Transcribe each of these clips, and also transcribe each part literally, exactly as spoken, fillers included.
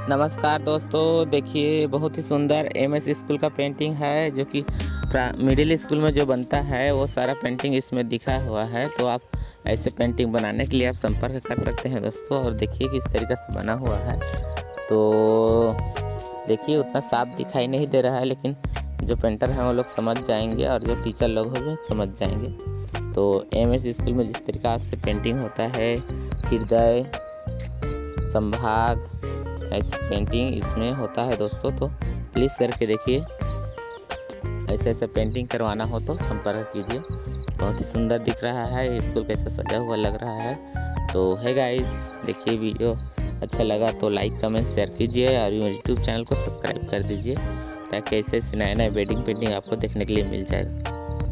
नमस्कार दोस्तों, देखिए बहुत ही सुंदर एम एस स्कूल का पेंटिंग है जो कि मिडिल स्कूल में जो बनता है वो सारा पेंटिंग इसमें दिखा हुआ है। तो आप ऐसे पेंटिंग बनाने के लिए आप संपर्क कर सकते हैं दोस्तों। और देखिए किस तरीके से बना हुआ है। तो देखिए उतना साफ दिखाई नहीं दे रहा है, लेकिन जो पेंटर हैं वो लोग समझ जाएंगे और जो टीचर लोग हैं वो समझ जाएंगे। तो एम एस स्कूल में जिस तरीक़ा से पेंटिंग होता है, हृदय, संभाग, ऐसी पेंटिंग इसमें होता है दोस्तों। तो प्लीज़ करके देखिए, ऐसे ऐसे पेंटिंग करवाना हो तो संपर्क कीजिए। बहुत ही सुंदर दिख रहा है, स्कूल कैसा सजा हुआ लग रहा है। तो है गाइस, देखिए वीडियो अच्छा लगा तो लाइक कमेंट शेयर कीजिए और यूट्यूब चैनल को सब्सक्राइब कर दीजिए, ताकि ऐसे ऐसे नए नए वेडिंग पेंटिंग आपको देखने के लिए मिल जाएगा।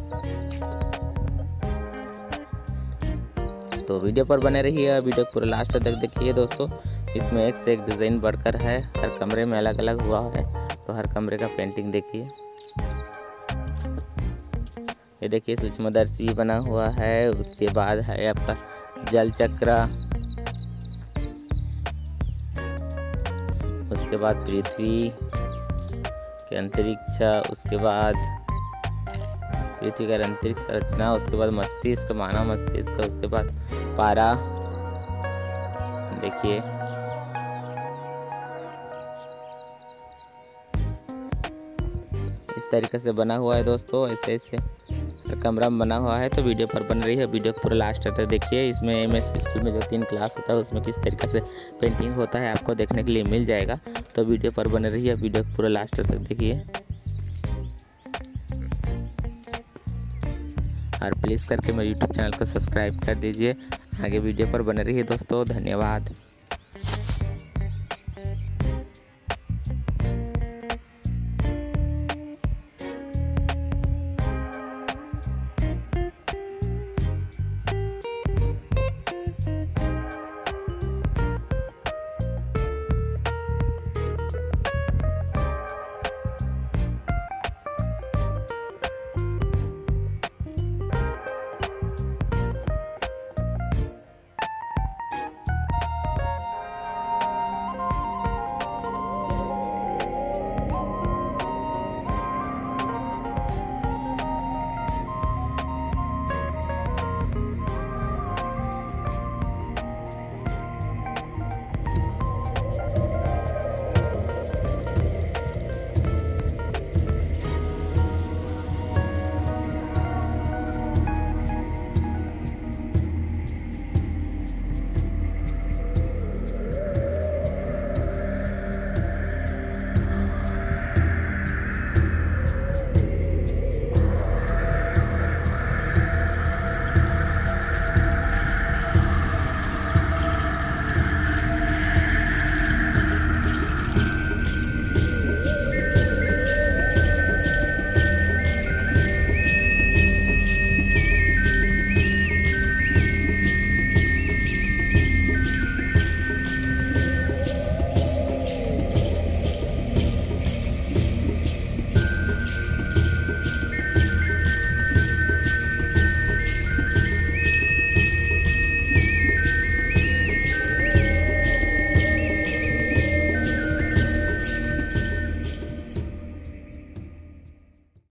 तो वीडियो पर बने रहिए, वीडियो पूरा लास्ट तक देखिए दोस्तों। इसमें एक से एक डिज़ाइन बढ़कर है, हर कमरे में अलग अलग हुआ है। तो हर कमरे का पेंटिंग देखिए। ये देखिए सूक्ष्मदर्शी बना हुआ है, उसके बाद है आपका जल चक्र, उसके बाद पृथ्वी के अंतरिक्ष, उसके बाद पृथ्वी का अंतरिक्ष संरचना, उसके बाद मस्तिष्क, मानव मस्तिष्क, उसके बाद पारा। देखिए इस तरीके से बना हुआ है दोस्तों। ऐसे ऐसे कमरा में बना हुआ है। तो वीडियो पर बन रही है, वीडियो पूरा लास्ट तक देखिए। इसमें एम एस स्कूल में जो तीन क्लास होता है उसमें किस तरीके से पेंटिंग होता है आपको देखने के लिए मिल जाएगा। तो वीडियो पर बने रही है, वीडियो पूरा लास्ट तक देखिए। और प्लीज़ करके मेरे यूट्यूब चैनल को सब्सक्राइब कर दीजिए। आगे वीडियो पर बने रहिए दोस्तों। धन्यवाद।